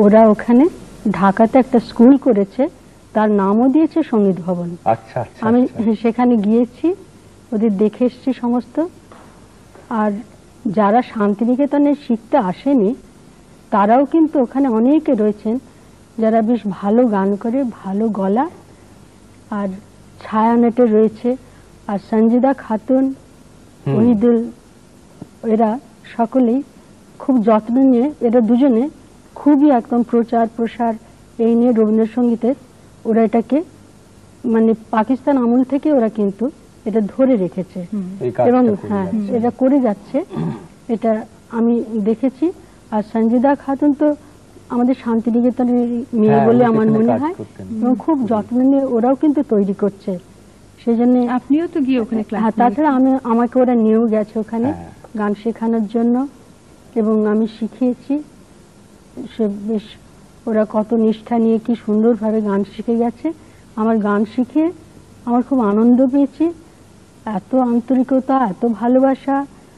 ওরা ওখানে ঢাকাতে একটা স্কুল করেছে, তার নামও দিয়েছে সঙ্গীত ভবন। আচ্ছা আচ্ছা, আমি সেখানে গিয়েছি, ওদের দেখে এসেছি সমস্ত। আর যারা শান্তিনিকেতনে শিখতে আসেনি তারাও কিন্তু ওখানে অনেকে রয়েছেন যারা বেশ ভালো গান করে, ভালো গলা। আর ছায়ানটে রয়েছে, আর সঞ্জিদা খাতুন, ওহিদুল, এরা সকলেই খুব যত্ন নিয়ে, এরা দুজনে খুবই একদম প্রচার প্রসার এই নিয়ে রবীন্দ্রসঙ্গীতের ওরা এটাকে মানে পাকিস্তান আমল থেকে ওরা কিন্তু এটা ধরে রেখেছে এবং হ্যাঁ এটা করে যাচ্ছে, এটা আমি দেখেছি। আর সঞ্জিদা খাতুন তো আমাদের শান্তিনিকেতনের মেয়ে বলে আমার মনে হয়, এবং খুব যত্ন নিয়ে ওরাও কিন্তু তৈরি করছে। সেই জন্য আপনিও তো গিয়ে ওখানে ক্লাস, হ্যাঁ, তাছাড়া আমাকে ওরা নিয়েও গেছে ওখানে গান শেখানোর জন্য, এবং আমি শিখিয়েছি। সে বেশ ওরা কত নিষ্ঠা নিয়ে কি সুন্দরভাবে গান শিখে গেছে। আমার গান শিখে আমার খুব আনন্দ পেয়েছি, এত আন্তরিকতা, এত ভালোবাসা,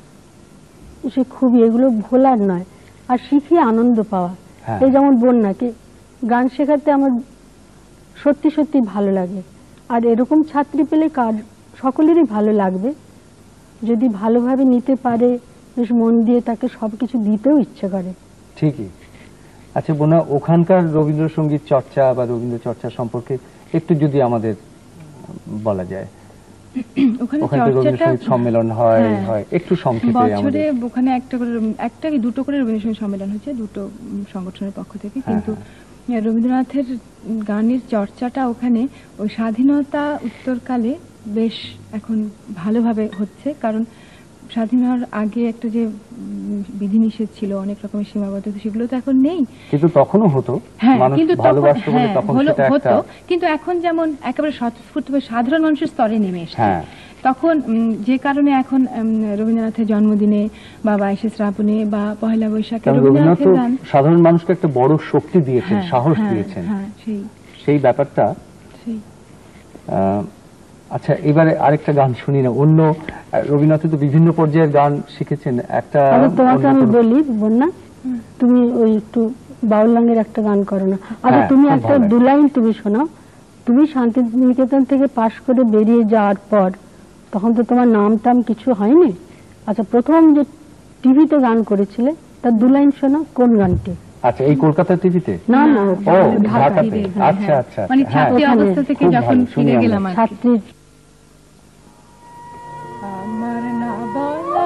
সে খুবই এগুলো ভোলার নয়। আর শিখিয়ে আনন্দ পাওয়া, এই যেমন বন্যাকে গান শেখাতে আমার সত্যি সত্যি ভালো লাগে। আর এরকম ছাত্রী পেলে কার সকলেরই ভালো লাগবে, যদি ভালোভাবে নিতে পারে, বেশ মন দিয়ে তাকে সবকিছু দিতেও ইচ্ছে করে। ঠিকই। আচ্ছা বোনা, ওখানকার রবীন্দ্রসঙ্গীত চর্চা বা রবীন্দ্র চর্চা সম্পর্কে একটু যদি আমাদের বলা যায়। ওখানে রবীন্দ্রসঙ্গীত সম্মেলন হয় একটু সংক্ষেপে বছরে ওখানে একটা কি দুটো করে রবীন্দ্রসঙ্গীত সম্মেলন হচ্ছে দুটো সংগঠনের পক্ষ থেকে, কিন্তু রবীন্দ্রনাথের গানের চর্চাটা ওখানে ওই স্বাধীনতা উত্তরকালে বেশ এখন ভালোভাবে হচ্ছে। কারণ স্বাধীন হওয়ার আগে একটা যে বিধিনিষেধ ছিল, অনেক রকমের সীমাবদ্ধতা, সেগুলো তো এখন নেই, কিন্তু তখনও হতো। কিন্তু এখন যেমন একেবারে স্বতঃস্ফূর্তভাবে সাধারণ মানুষের স্তরে নেমে এসেছে। তখন যে কারণে এখন রবীন্দ্রনাথের জন্মদিনে বা 22শে শ্রাবণে বা পহেলা বৈশাখে রবীন্দ্রনাথের গান সাধারণ মানুষকে একটা বড় শক্তি দিয়েছেন, সাহস দিয়েছেন, সেই ব্যাপারটা। আচ্ছা, এবারে আরেকটা গান শুনি না। অন্য রবীন্দ্রনাথ তো বিভিন্ন পর্যায়ের গান শিখেছেন, একটা তোমাকে আমি বলি বন্যা, তুমি ওই একটু বাউল গানের একটা গান করো না। আচ্ছা, তুমি একটা দু লাইন তুমি শোনাও। তুমি শান্তিনিকেতন থেকে পাশ করে বেরিয়ে যাওয়ার পর তখন তো তোমার নাম টাম কিছু হয়নি। আচ্ছা, প্রথম যে টিভিতে গান করেছিলে তার দু লাইন শোনাও। কোন গানটি? আচ্ছা, এই কলকাতা টিভিতে? না না, ঢাকাতে। আচ্ছা আচ্ছা, মানে ছাত্রী অবস্থা থেকে যখন ফিরে গেলাম ছাত্রী। আমার না বলা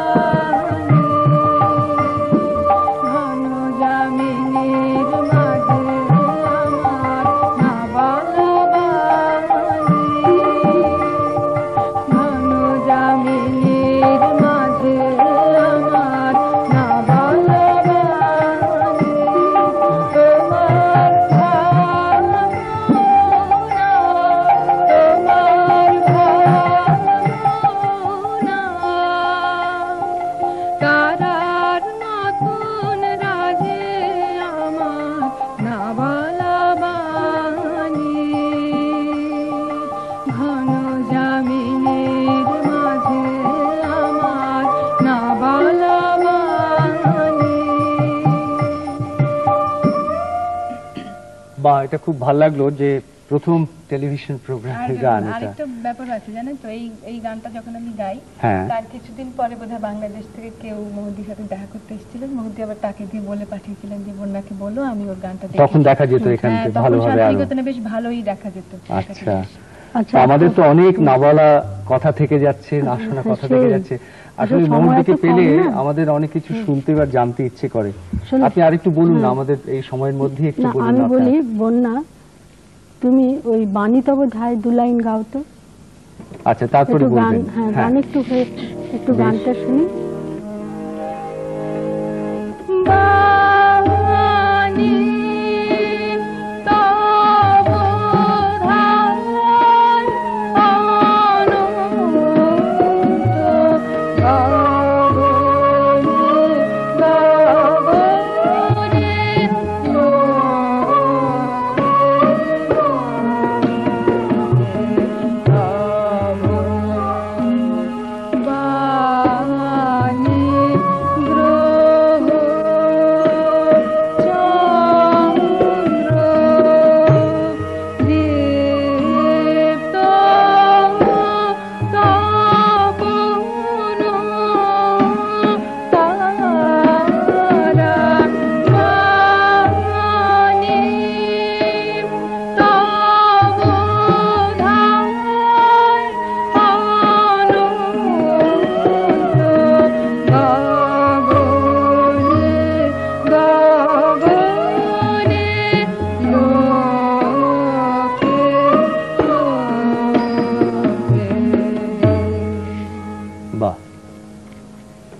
এটা খুব ভালো লাগলো যে প্রথম টেলিভিশন প্রোগ্রামের গান। আরেকটা ব্যাপার আছে জানেন তো, এই গানটা যখন আমি গাই তার কিছুদিন পরে বোধহয় বাংলাদেশ থেকে কেউ মহুদির সাথে দেখা করতে এসেছিলেন। মহুদি আবার তাকে দিয়ে বলে পাঠিয়েছিলেন যে বন্যাকে বলো আমি ওর গানটা দেখি। তখন দেখা যেত এখান থেকে ভালোভাবে, শান্তিনিকেতনে বেশ ভালোই দেখা যেত। আচ্ছা, আমাদের তো অনেক না বলা কথা থেকে যাচ্ছে, না শোনা কথা থেকে যাচ্ছে। আসলে মহুদিকে পেলে আমাদের অনেক কিছু শুনতে বা জানতে ইচ্ছে করে। আপনি আরেকটু বলুন না আমাদের এই সময়ের মধ্যে একটু বলুন। আমি বলি বন্যা, তুমি ওই বাণী তব ধায় দু লাইন গাও তো। আচ্ছা, তারপরে বলবেন। হ্যাঁ, গান একটু গানটা শুনি।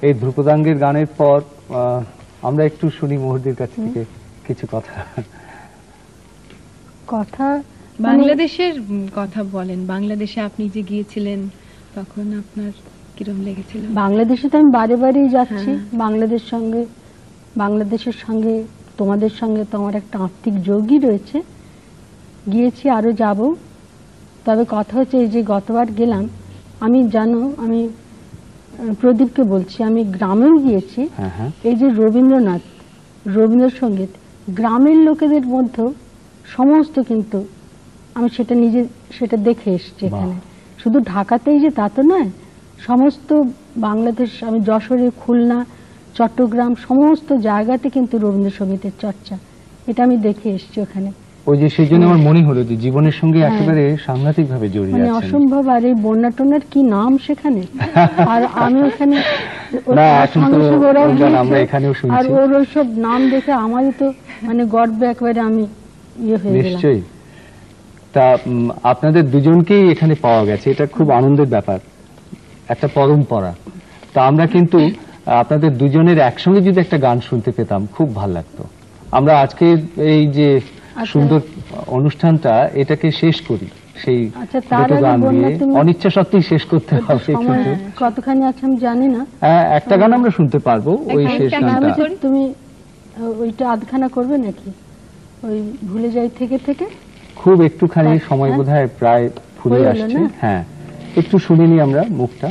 এই ধ্রুপদাঙ্গের গানের পর আমরা একটু শুনি মুহুর্দির কাছ থেকে কিছু কথা। বাংলাদেশের কথা বলেন, বাংলাদেশে আপনি যে গিয়েছিলেন তখন আপনার কিরকম লেগেছিল? বাংলাদেশে তো আমি বারে বারেই যাচ্ছি। বাংলাদেশের সঙ্গে তোমাদের সঙ্গে তো আমার একটা আত্মিক যোগই রয়েছে, গিয়েছি, আরো যাব। তবে কথা হচ্ছে এই যে গতবার গেলাম, আমি জানো আমি প্রদীপকে বলছি, আমি গ্রামেও গিয়েছি। এই যে রবীন্দ্রসঙ্গীত গ্রামের লোকেদের মধ্যেও সমস্ত, কিন্তু আমি সেটা দেখে এসেছি এখানে। শুধু ঢাকাতেই যে তা তো নয়, সমস্ত বাংলাদেশ, আমি যশোরে, খুলনা, চট্টগ্রাম সমস্ত জায়গাতে কিন্তু রবীন্দ্রসঙ্গীতের চর্চা, এটা আমি দেখে এসেছি ওখানে। ওই যে সেই জন্য আমার মনে হলো যে জীবনের সঙ্গে একেবারে সাংঘাতিক ভাবে জড়িয়ে মানে আছেন। অসম্ভব। আর এই বন্যা টন্যার কি নাম সেখানে, আর আমি ওখানে আর ওর ওইসব নাম দেখে আমারই তো মানে গর্বে একেবারে আমি ইয়ে হয়ে গেলাম। নিশ্চয়ই। তা আপনাদের দুজনকেই এখানে পাওয়া গেছে, এটা খুব আনন্দের ব্যাপার, একটা পরম্পরা। তা আমরা কিন্তু আপনাদের দুজনের একসঙ্গে যদি একটা গান শুনতে পেতাম খুব ভালো লাগতো। আমরা আজকে এই যে সুন্দর অনুষ্ঠানটা এটাকে শেষ করি সেই দুটো গান দিয়ে, অনিচ্ছা সত্ত্বেই শেষ করতে হবে। কিন্তু কতখানি আছে আমি জানি না, একটা গান আমরা শুনতে পারবো, ওই শেষ গানটা। তুমি ওইটা আধখানা করবে নাকি, ওই ভুলে যাই থেকে থেকে? খুব একটুখানি সময় বোধহয় প্রায় ফুরিয়ে আসছে। হ্যাঁ, একটু শুনিনি আমরা মুখটা।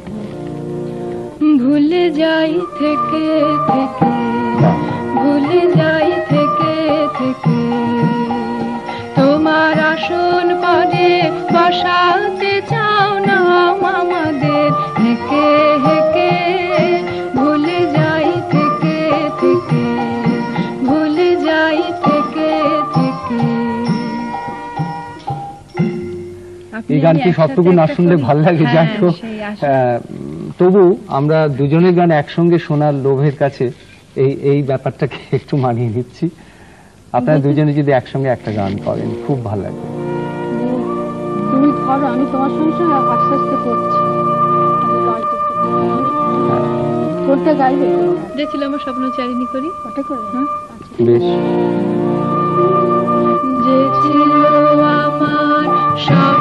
ভুলে যাই থেকে থেকে, ভুলে যাই থেকে থেকে, তোমার আসন পদে বসাতে চাও না আমাদের হেকে হেকে। ভুলে যাই থেকে থেকে, ভুলে যাই থেকে থেকে। এই গানটি সবটুকু না শুনলে ভাল লাগে, যাই হোক। তবু আমরা দুজনের গান একসঙ্গে শোনার লোভের কাছে এই ব্যাপারটাকে একটু মানিয়ে নিচ্ছি। আপনারা দুজনে যদি একসঙ্গে একটা গান করেন খুব ভালো লাগবে। তুমি করো, আমি তোমার সঙ্গে আস্তে আস্তে করছি। কোনটা গাইবে? দেখছিল আমার স্বপ্নচারিণী করি, ওটা করে। বেশ। যে ছিল আমার